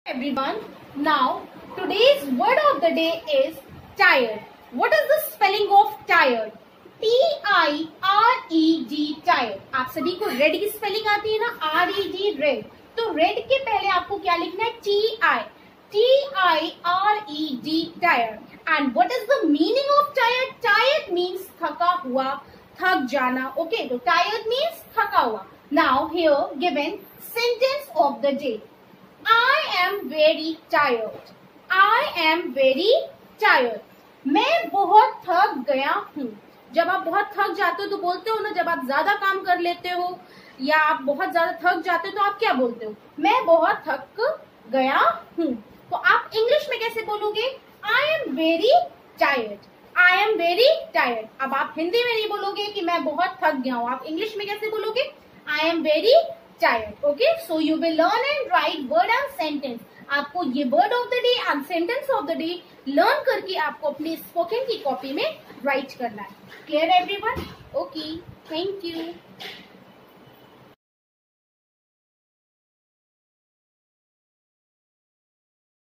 Everyone, now today's word of the day is tired. What is the spelling of tired? T-I-R-E-D, tired. आप सभी को red की spelling आती है ना, R-E-D, रेड. तो रेड के पहले आपको क्या लिखना है? T-I-R-E-D, tired. And what is the meaning of tired? Tired means थका हुआ, थक जाना. Okay, तो tired means थका हुआ. Now here given sentence of the day. I am very tired. I am very tired. मैं बहुत थक गया हूँ. जब आप बहुत थक जाते हो तो बोलते हो ना, जब आप ज्यादा काम कर लेते हो या आप बहुत ज्यादा थक जाते हो तो आप क्या बोलते हो? मैं बहुत थक गया हूँ. तो आप इंग्लिश में कैसे बोलोगे? I am very tired. I am very tired. अब आप हिंदी में नहीं बोलोगे कि मैं बहुत थक गया हूँ. आप इंग्लिश में कैसे बोलोगे? I am very tired. Okay, so you will learn and write word and sentence. आपको ये word of the day and sentence of the day learn करके आपको अपनी स्पोकन की कॉपी में राइट करना है. Clear everyone? Okay, thank you.